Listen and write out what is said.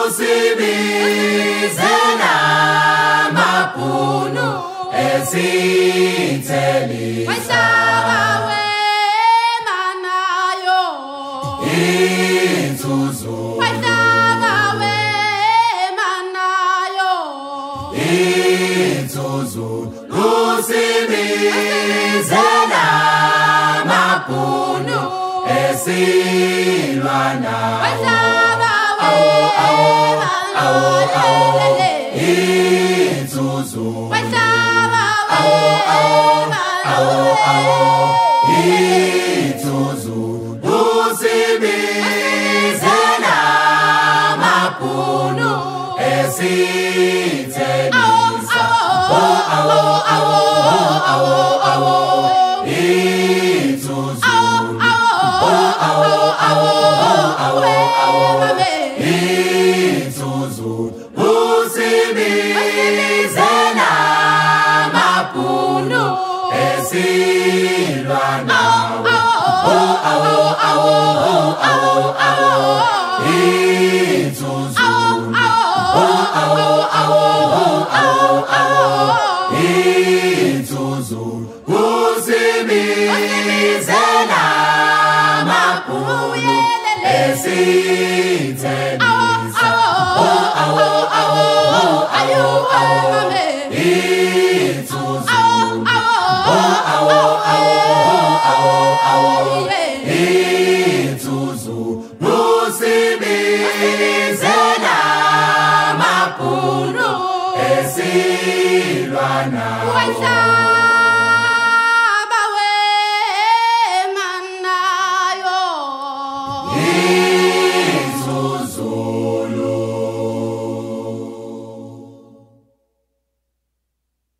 Usibizela mapunu esithelisa inzuzo inzuzo usibizela mapunu esilwana inzuzo inzuzo usibizela mapunu esithelisa inzuzo inzuzo usibizela mapunu esilwana inzuzo inzuzo usibizela mapunu esithelisa inzuzo inzuzo usibizela mapunu esilwana